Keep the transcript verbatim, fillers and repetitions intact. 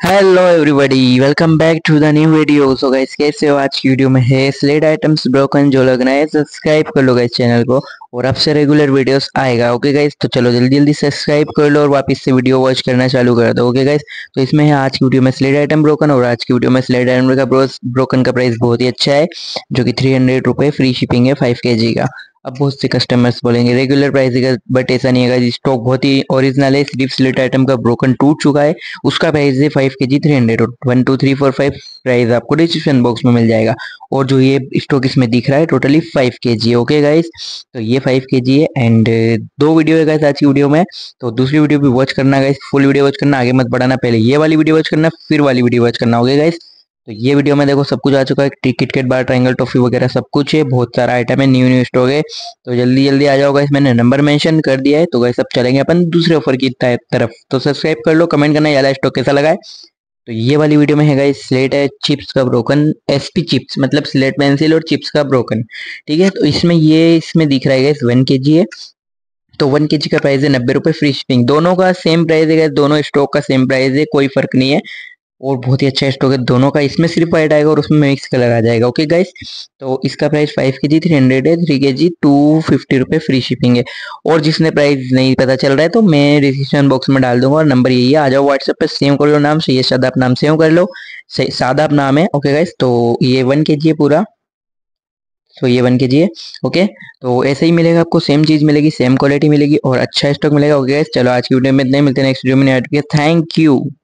Hello everybody, welcome back to the new video. So guys, कैसे हो? आज की वीडियो में है स्लेट आइटम्स ब्रोकन। जो लगना है सब्सक्राइब कर लो गाइस चैनल को, और आपसे रेगुलर वीडियोस आएगा। ओके गाइस, तो चलो जल्दी जल्दी सब्सक्राइब कर लो और वापस से वीडियो वॉच करना चालू कर दो। ओके गाइस, तो इसमें है आज की वीडियो में स्लेट आइटम ब्रोकन, और आज की वीडियो में स्लेट आइटम का ब्रोकन का प्राइस बहुत ही अच्छा है, जो कि थ्री हंड्रेड रुपये फ्री शिपिंग है फाइव के जी का। अब बहुत से कस्टमर्स बोलेंगे रेगुलर प्राइस है, बट ऐसा नहीं है। स्टॉक बहुत ही ओरिजिनल है। सिर्फ स्लेट आइटम का ब्रोकन टूट चुका है, उसका प्राइस है five K G three hundred. One two three four five price आपको डिस्क्रिप्शन बॉक्स में मिल जाएगा। और जो ये स्टॉक इसमें दिख रहा है टोटली फाइव के जी। ओके गाइस, तो ये फाइव के जी है, एंड दो वीडियो है गाइस आज की वीडियो में। तो दूसरी वीडियो भी वॉच करना गाइस, फुल वीडियो वॉच करना, आगे मत बढ़ाना। पहले ये वाली वीडियो वॉच करना, फिर वाली वीडियो वॉच करना। ओके गाइस, तो ये वीडियो में देखो सब कुछ आ चुका है। Ticket kit bar triangle toffee वगैरह सब कुछ है, बहुत सारा आइटम है, न्यू न्यू स्टॉक है। तो जल्दी जल्दी आ जाओ गाइस, मैंने नंबर मेंशन कर दिया है। तो गाइस अब चलेंगे अपन दूसरे ऑफर की तरफ। तो सब्सक्राइब कर लो, कमेंट करना ये वाला स्टॉक कैसा लगा है। तो ये वाली वीडियो में है गाइस स्लेट है चिप्स का ब्रोकन, एसपी चिप्स मतलब स्लेट पेंसिल और चिप्स का ब्रोकन। ठीक है, तो इसमें ये इसमें दिख रहा है गाइस वन के जी है। तो वन के जी का प्राइस है नब्बे रुपए फ्री शिपिंग। दोनों का सेम प्राइस है गाइस, दोनों स्टॉक का सेम प्राइस है, कोई फर्क नहीं है। और बहुत ही अच्छा स्टॉक है दोनों का। इसमें सिर्फ वाइट आएगा और उसमें मिक्स कलर आ जाएगा। ओके गाइस, तो इसका price five K G three hundred है, three K G two fifty रुपये फ्री शिपिंग है। और जिसने प्राइस नहीं पता चल रहा है तो मैं डिस्क्रिप्शन बॉक्स में डाल दूंगा, और नंबर यही है। आ जाओ व्हाट्सएप पे, सेव कर लो नाम, सैयद शादाब नाम सेव कर लो। शादाब नाम है। ओके गाइस, तो ये वन के जी है पूरा। तो ये वन के जी है। ओके, तो ऐसे ही मिलेगा आपको, सेम चीज मिलेगी, सेम क्वालिटी मिलेगी और अच्छा स्टॉक मिलेगा। ओके गाइस, चलो आज की वीडियो में इतने, मिलते हैं नेक्स्ट वीडियो में। Thank you.